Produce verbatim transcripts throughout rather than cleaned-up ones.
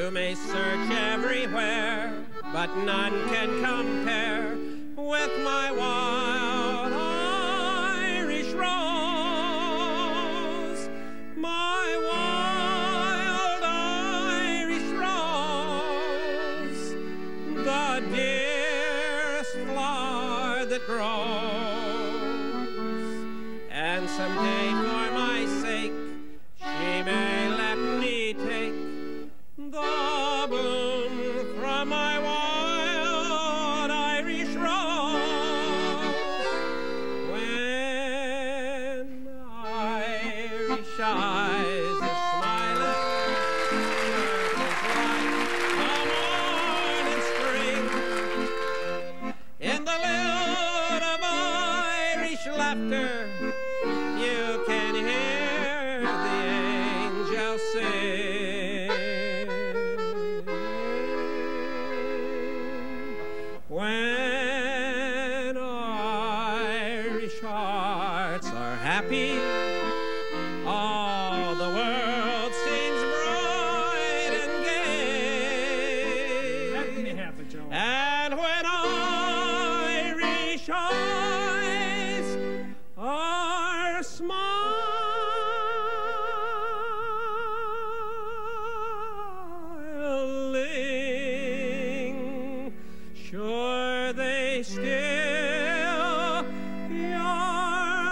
You may search everywhere, but none can compare with my wild Irish rose. My wild Irish rose, the dearest flower that grows. And someday, for my sake, she may let me take the bloom from my wild Irish rose. When Irish eyes are smiling, circles like the morning spring. In the lilt of Irish laughter, you can hear the angels sing. When Irish hearts are happy, all the world seems bright and gay. Let me have it, Joe. And when Irish eyes are smiling, sure they still your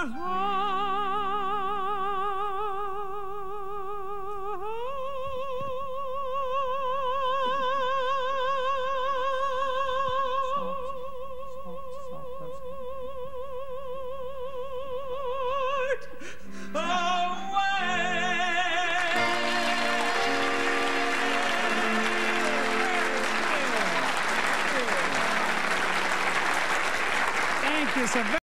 Thank you so very